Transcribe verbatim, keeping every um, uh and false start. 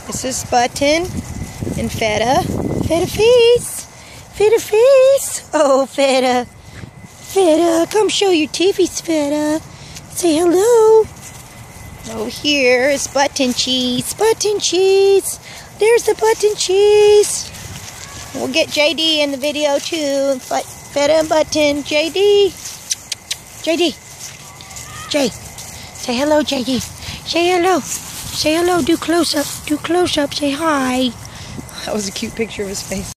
This is Button and Feta. Feta face! Feta face! Oh, Feta. Feta, come show your teethies, Feta. Say hello. Over here is Button cheese. Button cheese. There's the Button cheese. We'll get J D in the video too. Feta and Button. J D. J D. J. Say hello, J D. Say hello. Say hello. Do close up. Do close up. Say hi. That was a cute picture of his face.